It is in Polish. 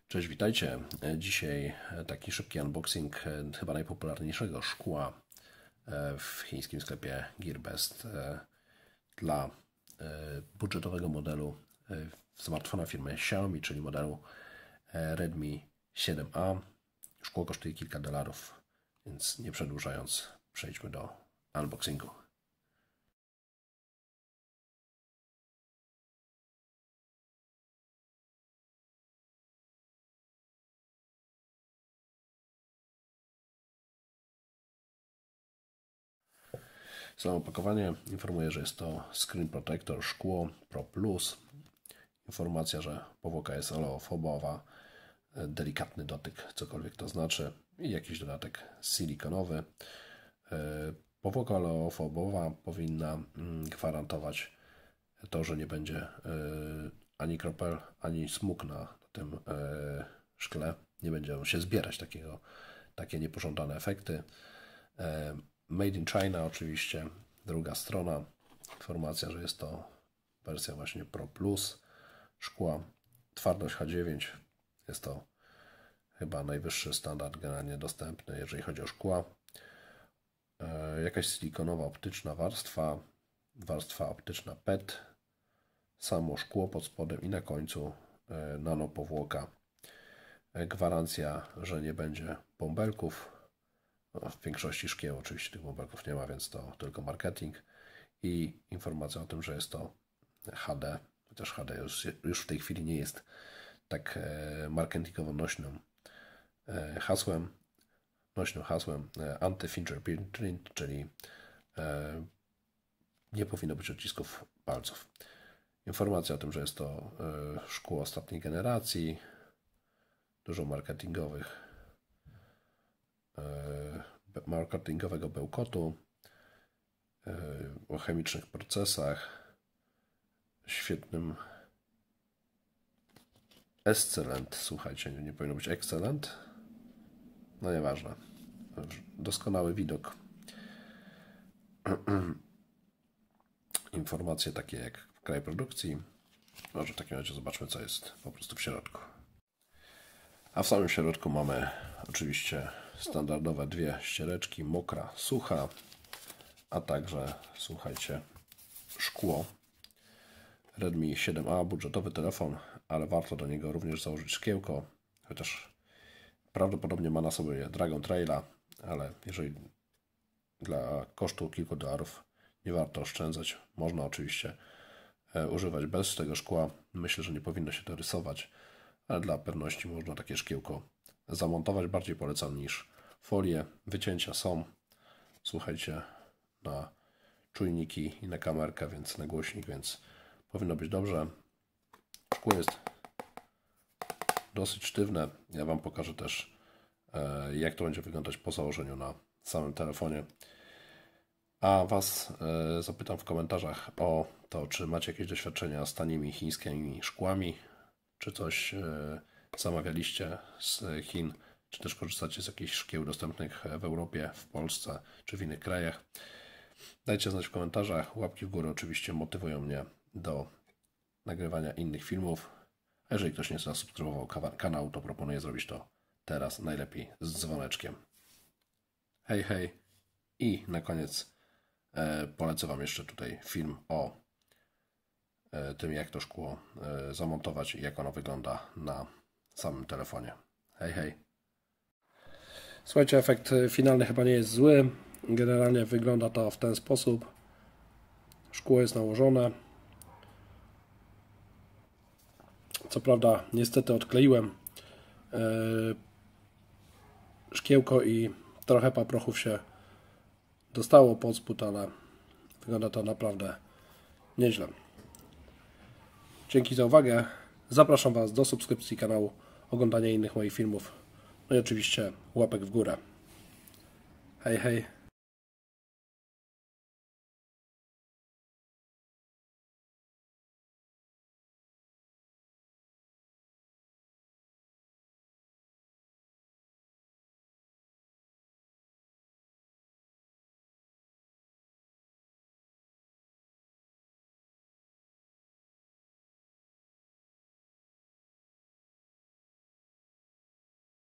Cześć, witajcie. Dzisiaj taki szybki unboxing chyba najpopularniejszego szkła w chińskim sklepie Gearbest dla budżetowego modelu smartfona firmy Xiaomi, czyli modelu Redmi 7A. Szkło kosztuje kilka dolarów, więc nie przedłużając, przejdźmy do unboxingu. Samo opakowanie informuje, że jest to Screen Protector szkło Pro Plus. Informacja, że powłoka jest oleofobowa, delikatny dotyk, cokolwiek to znaczy, i jakiś dodatek silikonowy. Powłoka oleofobowa powinna gwarantować to, że nie będzie ani kropel, ani smug na tym szkle. Nie będzie się zbierać takie niepożądane efekty. Made in China oczywiście, druga strona, informacja, że jest to wersja właśnie Pro Plus szkła, twardość H9, jest to chyba najwyższy standard generalnie dostępny, jeżeli chodzi o szkła. Jakaś silikonowa optyczna warstwa optyczna PET, samo szkło pod spodem i na końcu nanopowłoka. Gwarancja, że nie będzie bąbelków. W większości szkieł oczywiście tych bąbelków nie ma, więc to tylko marketing. I informacja o tym, że jest to HD, chociaż HD już w tej chwili nie jest tak marketingowo nośnym hasłem anti-fingerprint, czyli nie powinno być odcisków palców. Informacja o tym, że jest to szkło ostatniej generacji, dużo marketingowego bełkotu, o chemicznych procesach, świetnym excellent, słuchajcie, nie powinno być excellent, no nieważne, doskonały widok. Informacje takie jak kraj produkcji. Może w takim razie zobaczmy, co jest po prostu w środku. A w samym środku mamy oczywiście standardowe dwie ściereczki, mokra, sucha, a także, słuchajcie, szkło. Redmi 7A, budżetowy telefon, ale warto do niego również założyć szkiełko, chociaż prawdopodobnie ma na sobie Dragon Traila, ale jeżeli dla kosztu kilku dolarów nie warto oszczędzać, można oczywiście używać bez tego szkła. Myślę, że nie powinno się to rysować, ale dla pewności można takie szkiełko zamontować. Bardziej polecam niż folię. Wycięcia są, słuchajcie, na czujniki i na kamerkę, więc na głośnik, więc powinno być dobrze. Szkło jest dosyć sztywne. Ja Wam pokażę też, jak to będzie wyglądać po założeniu na samym telefonie. A Was zapytam w komentarzach o to, czy macie jakieś doświadczenia z tanimi chińskimi szkłami, czy coś zamawialiście z Chin, czy też korzystacie z jakichś szkieł dostępnych w Europie, w Polsce, czy w innych krajach. Dajcie znać w komentarzach. Łapki w górę oczywiście motywują mnie do nagrywania innych filmów. A jeżeli ktoś nie zasubskrybował kanału, to proponuję zrobić to teraz, najlepiej z dzwoneczkiem. Hej, hej! I na koniec polecę Wam jeszcze tutaj film o tym, jak to szkło zamontować i jak ono wygląda na samym telefonie. Hej, hej! Słuchajcie, efekt finalny chyba nie jest zły. Generalnie wygląda to w ten sposób. Szkło jest nałożone. Co prawda, niestety odkleiłem szkiełko i trochę paprochów się dostało pod spód, ale wygląda to naprawdę nieźle. Dzięki za uwagę. Zapraszam Was do subskrypcji kanału, oglądania innych moich filmów. No i oczywiście łapek w górę. Hej, hej.